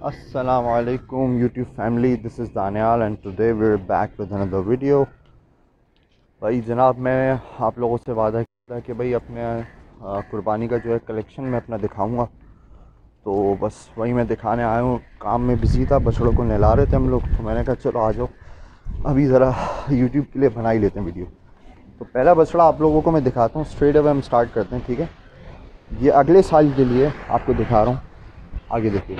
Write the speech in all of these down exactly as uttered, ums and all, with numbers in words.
Assalamualaikum YouTube family, this is Daniel and today we're back with another video। भाई जनाब, मैं आप लोगों से वादा किया था कि भाई अपने कुर्बानी का जो है कलेक्शन मैं अपना दिखाऊंगा, तो बस वही मैं दिखाने आया हूँ। काम में बिज़ी था, बछड़ों को नहला रहे थे हम लोग, तो मैंने कहा चलो आ जाओ अभी ज़रा यूट्यूब के लिए बना ही लेते हैं वीडियो। तो पहला बछड़ा आप लोगों को मैं दिखाता हूँ, स्ट्रेट अवे हम स्टार्ट करते हैं, ठीक है। ये अगले साल के लिए आपको दिखा रहा हूँ, आगे देखिए।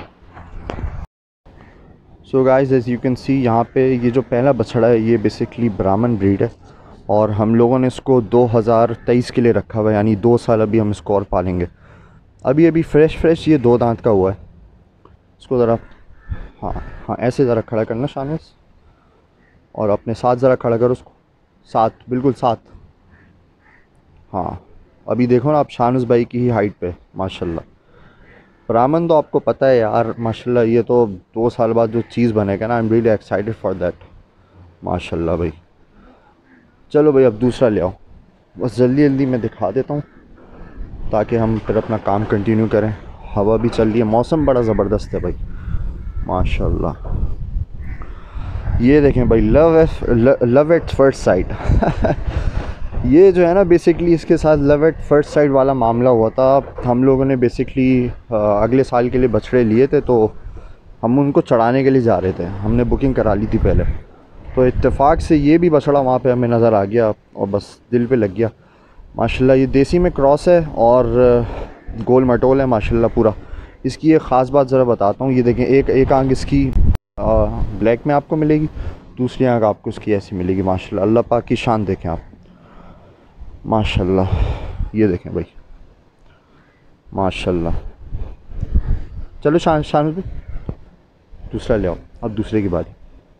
So guys, as you can see यहाँ पे ये जो पहला बछड़ा है ये बेसिकली ब्राह्मण ब्रीड है और हम लोगों ने इसको दो हज़ार तेईस के लिए रखा हुआ है, यानी दो साल अभी हम इसको और पालेंगे। अभी अभी फ्रेश फ्रेश ये दो दांत का हुआ है। इसको ज़रा हाँ हाँ ऐसे ज़रा खड़ा करना शानिस, और अपने साथ ज़रा खड़ा करो उसको, साथ बिल्कुल साथ। हाँ अभी देखो ना आप, शानिस भाई की ही हाइट पे माशाल्लाह। ब्राह्मण तो आपको पता है यार माशाल्लाह, ये तो दो साल बाद जो चीज़ बनेगा ना, I am really excited for that माशाल्लाह भाई। चलो भाई अब दूसरा ले आओ, बस जल्दी जल्दी मैं दिखा देता हूँ ताकि हम फिर अपना काम कंटिन्यू करें। हवा भी चल रही है, मौसम बड़ा ज़बरदस्त है भाई माशाल्लाह। ये देखें भाई, love at love at first sight ये जो है ना बेसिकली इसके साथ लव एट फर्स्ट साइट वाला मामला हुआ था। हम लोगों ने बेसिकली अगले साल के लिए बछड़े लिए थे, तो हम उनको चढ़ाने के लिए जा रहे थे, हमने बुकिंग करा ली थी पहले। तो इत्तेफाक से ये भी बछड़ा वहाँ पे हमें नज़र आ गया और बस दिल पे लग गया माशाल्लाह। ये देसी में क्रॉस है और गोल मटोल है माशाल्लाह पूरा। इसकी एक ख़ास बात ज़रा बताता हूँ, ये देखें, एक एक आंख इसकी आ, ब्लैक में आपको मिलेगी, दूसरी आंख आपको इसकी ऐसी मिलेगी माशाल्लाह। अल्लाह पाक की शान देखें आप माशाल्लाह। ये देखें भाई माशाल्लाह। चलो शान शान भी दूसरा ले आओ, अब दूसरे की बारी।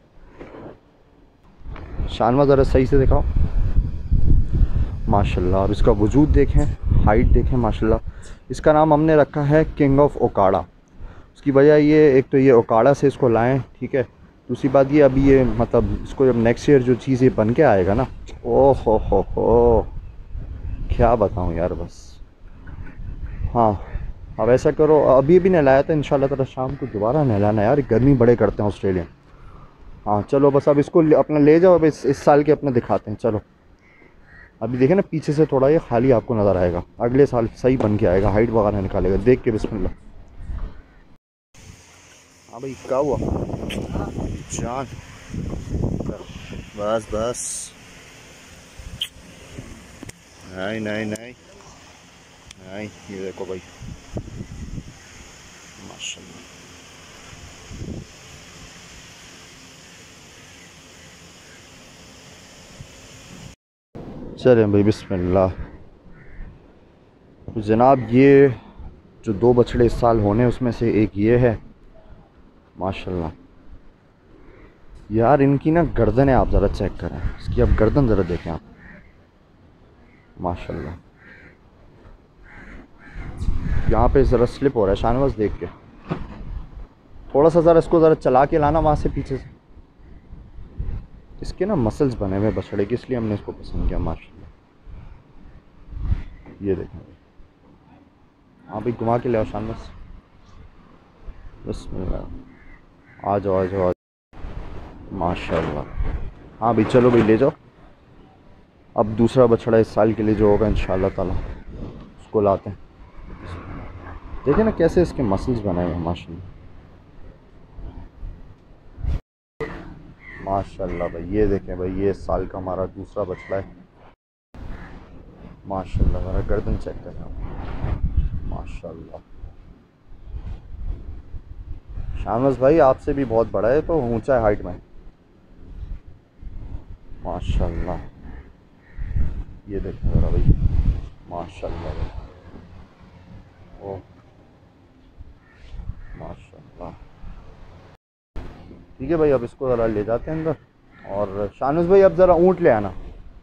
शानवा ज़रा सही से दिखाओ माशाल्लाह। अब इसका वजूद देखें, हाइट देखें माशाल्लाह। इसका नाम हमने रखा है किंग ऑफ ओकाड़ा। उसकी वजह ये, एक तो ये ओकाड़ा से इसको लाएं, ठीक है। दूसरी बात ये, अभी ये मतलब इसको जब नेक्स्ट ईयर जो चीज़ ये बन के आएगा ना, ओ हो हो हो क्या बताऊँ यार बस। हाँ अब ऐसा करो, अभी भी नहलाया था, इंशाल्लाह ताला शाम को दोबारा नहलाना यार, गर्मी बड़े करते हैं ऑस्ट्रेलिया। हाँ चलो बस अब इसको अपना ले जाओ, अब इस, इस साल के अपने दिखाते हैं। चलो अभी देखें ना पीछे से थोड़ा ये खाली आपको नज़र आएगा, अगले साल सही बन के आएगा, हाइट वगैरह निकालेगा, देख के बिस्मिल्लाह। हाँ भाई क्या हुआ जान, बस बस, नहीं नहीं नहीं नहीं, ये देखो भाई माशाल्लाह। चलें भाई बिस्मिल्लाह। तो जनाब ये जो दो बछड़े इस साल होने, उसमें से एक ये है माशाल्लाह। यार इनकी ना गर्दन है, आप ज़रा चेक करें इसकी, अब गर्दन ज़रा देखें आप माशाल्लाह। यहाँ पे ज़रा स्लिप हो रहा है शानवाज, देख के थोड़ा सा ज़रा इसको ज़रा चला के लाना वहाँ से पीछे से। इसके ना मसल्स बने हुए बछड़े के, इसलिए हमने इसको पसंद किया माशाल्लाह। ये देखें, हाँ भाई घुमा के ले आओ शानवाज, बिस्मिल्लाह। आ जाओ आ जाओ आ जाओ माशाल्लाह। हाँ भाई चलो भाई ले जाओ। अब दूसरा बछड़ा इस साल के लिए जो होगा इंशाल्लाह ताला उसको लाते हैं। देखिए ना कैसे इसके मसल्स बनाए हैं माशाल्लाह माशाल्लाह भाई। ये देखें भाई, ये इस साल का हमारा दूसरा बछड़ा है माशाल्लाह। मेरा गर्दन चेक करें माशाल्लाह। शामस भाई आपसे भी बहुत बड़ा है, तो ऊंचा है हाइट में माशाल्लाह। ये देखें ज़रा भाई माशाल्लाह भाई, ओ माशाल्लाह। ठीक है भाई, अब इसको ज़रा ले जाते हैं अंदर। और शानुस भाई अब ज़रा ऊँट ले आना।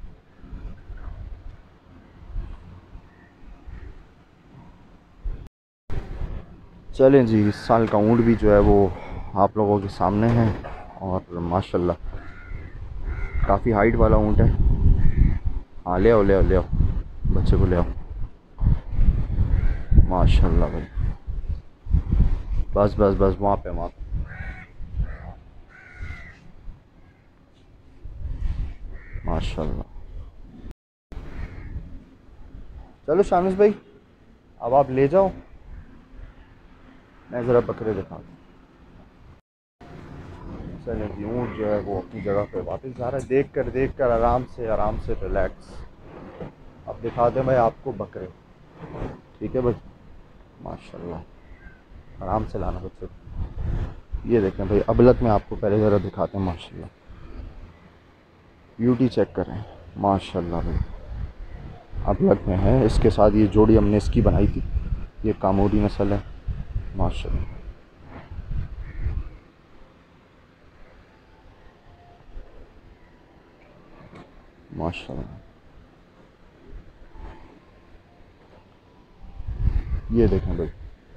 चलें जी, इस साल का ऊँट भी जो है वो आप लोगों के सामने है और माशाल्लाह काफ़ी हाइट वाला ऊँट है। हाँ ले आओ ले आओ ले आओ, बच्चे को ले आओ माशाल्लाह भाई। बस बस बस वहाँ पे वहाँ पे माशाल्लाह। चलो शामिश भाई, अब आप ले जाओ, मैं ज़रा बकरे दिखाता हूँ। चले ऊँट जो है वो अपनी जगह पे वापस जा रहा है, देख कर देख कर आराम से आराम से रिलैक्स। अब दिखा दें भाई आपको बकरे, ठीक है भाई, माशाल्लाह आराम से लाना बच्चों। ये देखें भाई अबलक में आपको पहले ज़रा दिखाते हैं, माशाल्लाह ब्यूटी चेक करें, माशाल्लाह भाई अबलक में है। इसके साथ ये जोड़ी हमने इसकी बनाई थी, ये कामोरी नस्ल है, माशाल्लाह। माशाल्लाह ये देखें भाई,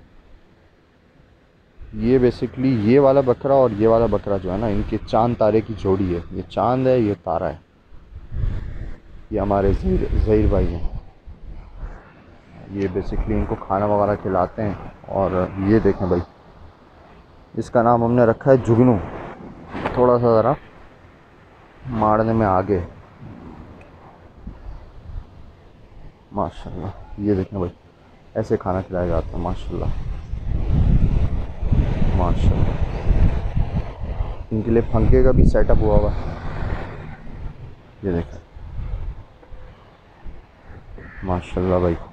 ये बेसिकली ये वाला बकरा और ये वाला बकरा जो है ना, इनके चांद तारे की जोड़ी है। ये चांद है, ये तारा है। ये हमारे ज़हीर भाई हैं, ये बेसिकली इनको खाना वगैरह खिलाते हैं। और ये देखें भाई, इसका नाम हमने रखा है जुगनू, थोड़ा सा ज़रा मारने में आगे, माशाल्लाह। ये देखें भाई ऐसे खाना खिलाया जाता है, माशाल्लाह माशाल्लाह। इनके लिए पंखे का भी सेटअप हुआ हुआ है, ये देखें माशाल्लाह भाई।